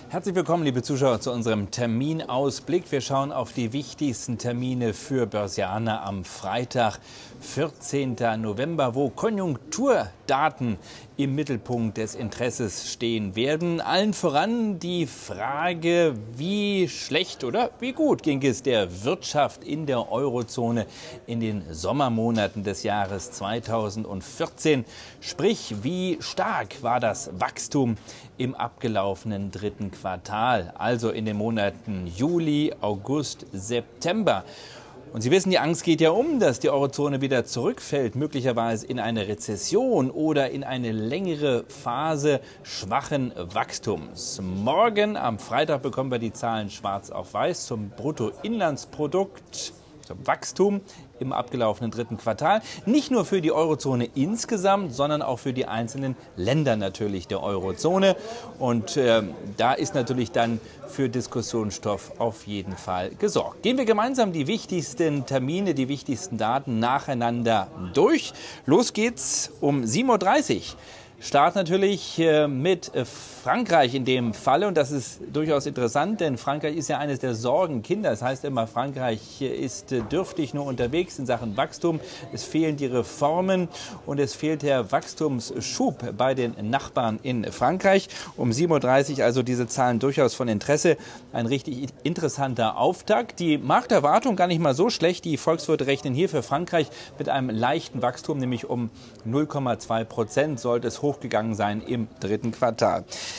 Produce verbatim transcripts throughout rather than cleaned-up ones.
Herzlich willkommen, liebe Zuschauer, zu unserem Terminausblick. Wir schauen auf die wichtigsten Termine für Börsianer am Freitag, vierzehnten November, wo Konjunkturdaten im Mittelpunkt des Interesses stehen werden. Allen voran die Frage, wie schlecht oder wie gut ging es der Wirtschaft in der Eurozone in den Sommermonaten des Jahres zweitausendvierzehn. Sprich, wie stark war das Wachstum im abgelaufenen dritten Quartal, also in den Monaten Juli, August, September. Und Sie wissen, die Angst geht ja um, dass die Eurozone wieder zurückfällt, möglicherweise in eine Rezession oder in eine längere Phase schwachen Wachstums. Morgen am Freitag bekommen wir die Zahlen schwarz auf weiß zum Bruttoinlandsprodukt, zum Wachstum im abgelaufenen dritten Quartal. Nicht nur für die Eurozone insgesamt, sondern auch für die einzelnen Länder natürlich der Eurozone. Und äh, da ist natürlich dann für Diskussionsstoff auf jeden Fall gesorgt. Gehen wir gemeinsam die wichtigsten Termine, die wichtigsten Daten nacheinander durch. Los geht's um sieben Uhr dreißig. Start natürlich mit Frankreich in dem Falle, und das ist durchaus interessant, denn Frankreich ist ja eines der Sorgenkinder. Das heißt immer, Frankreich ist dürftig nur unterwegs in Sachen Wachstum. Es fehlen die Reformen und es fehlt der Wachstumsschub bei den Nachbarn in Frankreich. Um sieben Uhr dreißig also diese Zahlen durchaus von Interesse. Ein richtig interessanter Auftakt. Die Markterwartung gar nicht mal so schlecht. Die Volkswirte rechnen hier für Frankreich mit einem leichten Wachstum, nämlich um null Komma zwei Prozent sollte es hochgegangen sein im dritten Quartal.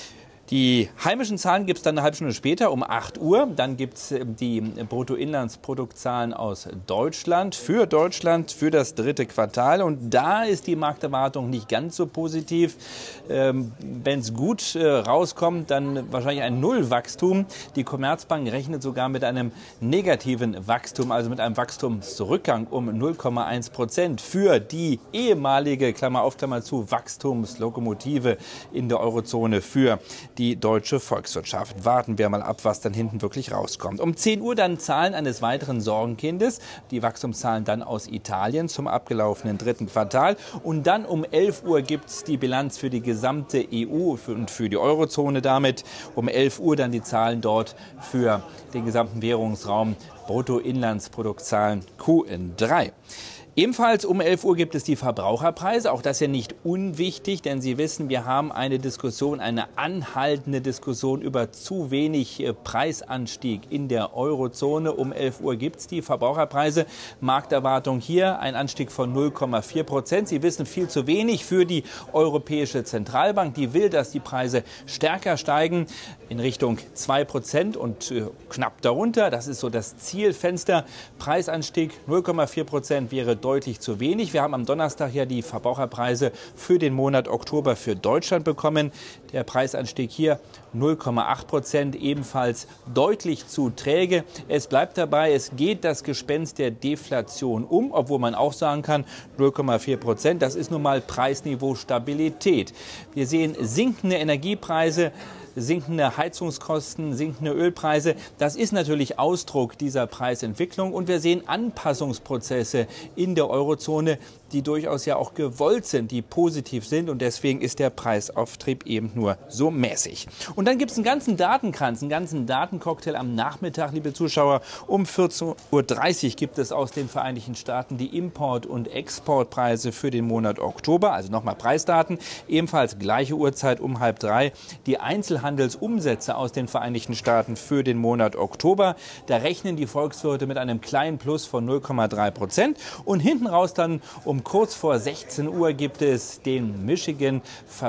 Die heimischen Zahlen gibt es dann eine halbe Stunde später um acht Uhr. Dann gibt es die Bruttoinlandsproduktzahlen aus Deutschland, für Deutschland, für das dritte Quartal. Und da ist die Markterwartung nicht ganz so positiv. Ähm, Wenn es gut äh, rauskommt, dann wahrscheinlich ein Nullwachstum. Die Commerzbank rechnet sogar mit einem negativen Wachstum, also mit einem Wachstumsrückgang um null Komma eins Prozent für die ehemalige, Klammer auf, Klammer zu, Wachstumslokomotive in der Eurozone für die deutsche Volkswirtschaft. Warten wir mal ab, was dann hinten wirklich rauskommt. Um zehn Uhr dann Zahlen eines weiteren Sorgenkindes, die Wachstumszahlen dann aus Italien zum abgelaufenen dritten Quartal. Und dann um elf Uhr gibt es die Bilanz für die gesamte E U und für die Eurozone damit. Um elf Uhr dann die Zahlen dort für den gesamten Währungsraum, Bruttoinlandsproduktzahlen Q drei. Ebenfalls um elf Uhr gibt es die Verbraucherpreise. Auch das ist ja nicht unwichtig, denn Sie wissen, wir haben eine Diskussion, eine anhaltende Diskussion über zu wenig Preisanstieg in der Eurozone. Um elf Uhr gibt es die Verbraucherpreise. Markterwartung hier ein Anstieg von null Komma vier Prozent. Sie wissen, viel zu wenig für die Europäische Zentralbank. Die will, dass die Preise stärker steigen in Richtung zwei Prozent und äh, knapp darunter. Das ist so das Zielfenster. Preisanstieg null Komma vier Prozent wäre deutlich zu wenig. Wir haben am Donnerstag ja die Verbraucherpreise für den Monat Oktober für Deutschland bekommen. Der Preisanstieg hier null Komma acht Prozent, ebenfalls deutlich zu träge. Es bleibt dabei, es geht das Gespenst der Deflation um, obwohl man auch sagen kann, null Komma vier Prozent, das ist nun mal Preisniveau Stabilität. Wir sehen sinkende Energiepreise, sinkende Heizungskosten, sinkende Ölpreise. Das ist natürlich Ausdruck dieser Preisentwicklung. Und wir sehen Anpassungsprozesse in der Eurozone, die durchaus ja auch gewollt sind, die positiv sind. Und deswegen ist der Preisauftrieb eben nur so mäßig. Und dann gibt es einen ganzen Datenkranz, einen ganzen Datencocktail am Nachmittag, liebe Zuschauer. Um vierzehn Uhr dreißig gibt es aus den Vereinigten Staaten die Import- und Exportpreise für den Monat Oktober. Also nochmal Preisdaten. Ebenfalls gleiche Uhrzeit um halb drei. Die Einzelhandelsumsätze aus den Vereinigten Staaten für den Monat Oktober. Da rechnen die Volkswirte mit einem kleinen Plus von null Komma drei Prozent. Und hinten raus dann um kurz vor sechzehn Uhr gibt es den Michigan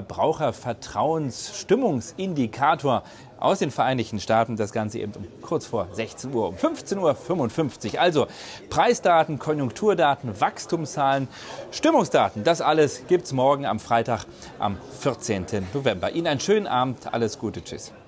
Verbrauchervertrauensstimmungsindikator aus den Vereinigten Staaten. Das Ganze eben um kurz vor sechzehn Uhr, um fünfzehn Uhr fünfundfünfzig. Also Preisdaten, Konjunkturdaten, Wachstumszahlen, Stimmungsdaten. Das alles gibt es morgen am Freitag, am vierzehnten November. Ihnen einen schönen Abend. Alles Gute. Tschüss.